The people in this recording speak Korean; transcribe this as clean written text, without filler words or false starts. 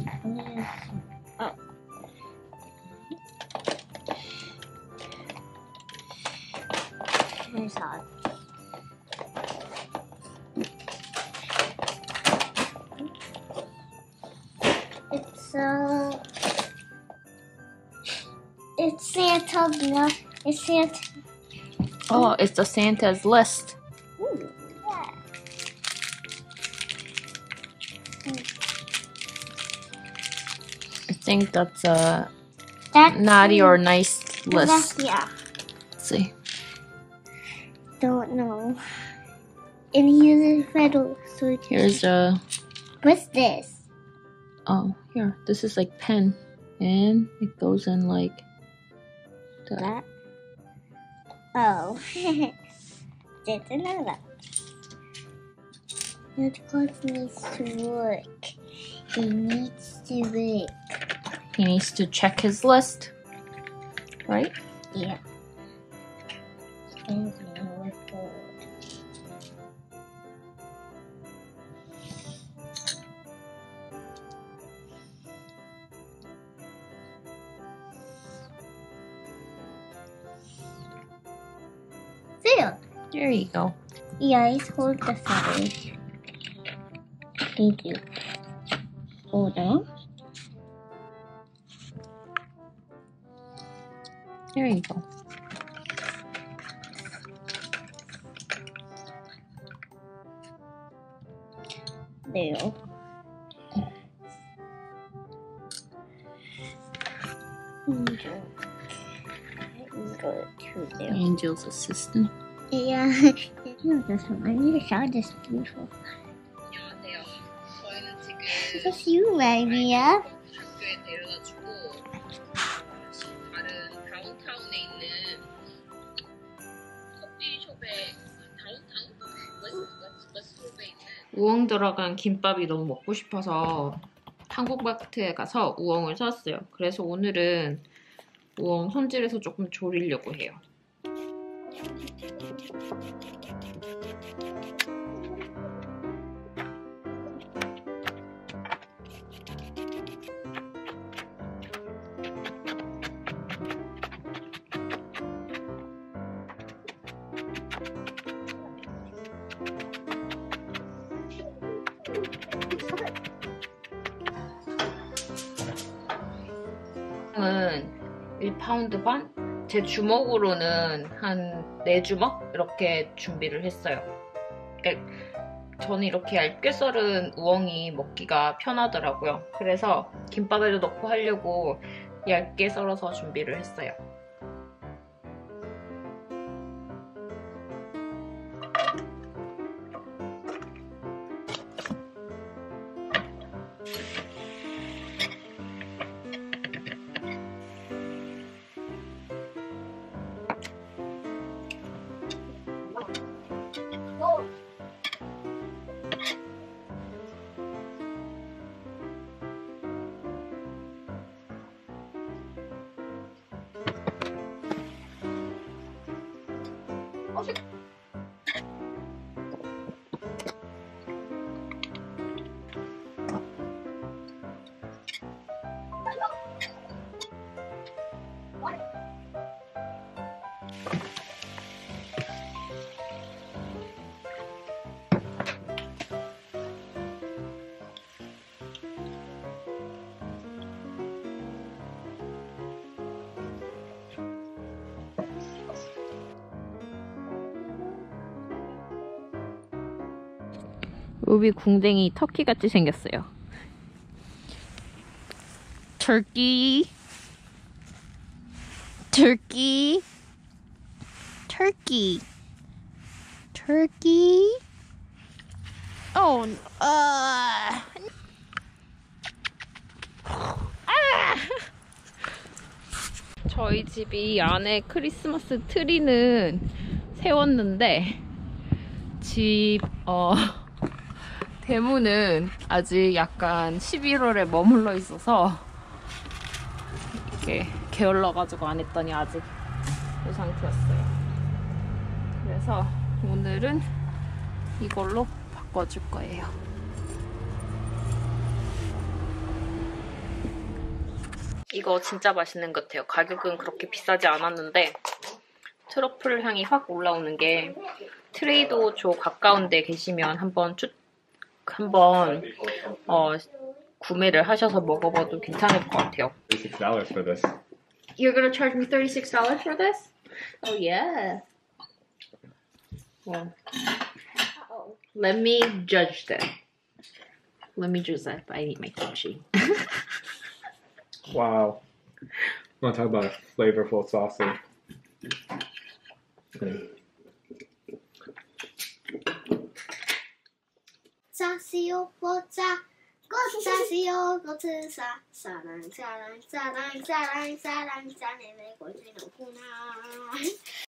Oh. Here's hot. It's Santa. It's Santa. Oh, it's the Santa's list. Ooh, yeah. I think that's a naughty or nice list. Yeah. Let's see. Don't know. And here's a federal switch. Here's a. What's this? Oh, here. This is like pen, and it goes in like that. Oh, didn't know that. That card needs to work. It needs to work. He needs to check his list, right? Yeah. There you go. Yeah, I hold the feathers. Thank you. Hold on. There you go. There. Angel's assistant. Yeah, no, this one. I need to shower this beautiful. 안녕하세요. 저희는 지금 It's just you, Maria. 학교에 데려다주고 다른 다운타운에 있는 커피숍에 다운타운? 웨스트rop에 있는 우엉 들어간 김밥이 너무 먹고 싶어서 한국마트에 가서 우엉을 샀어요. 그래서 오늘은 우엉 손질해서 조금 조리려고 해요. 은 1파운드 반? 제 주먹으로는 한 4주먹? 이렇게 준비를 했어요. 저는 이렇게 얇게 썰은 우엉이 먹기가 편하더라고요. 그래서 김밥에도 넣고 하려고 얇게 썰어서 준비를 했어요. 우비 궁뎅이 터키같이 생겼어요. Turkey, turkey, turkey, turkey. Oh, 저희 집이 안에 크리스마스 트리는 세웠는데 집 대문은 아직 약간 11월에 머물러 있어서 이게 게을러가지고 안 했더니 아직 이 상태였어요. 그래서 오늘은 이걸로 바꿔줄 거예요. 이거 진짜 맛있는 것 같아요. 가격은 그렇게 비싸지 않았는데 트러플 향이 확 올라오는 게 트레이더 조 가까운 데 계시면 한번 구매를 하셔서 먹어봐도 괜찮을 것 같아요. $36 for this. You're gonna charge me $36 for this? Oh yeah. Well, let me judge that. Let me judge that if I eat my kimchi. Wow. I want to talk about a flavorful sausage. 짜시오 뽀짜 꽃짜시오 꽃사 사랑 사랑 사랑 사랑 사랑 사랑에 꽂히는구나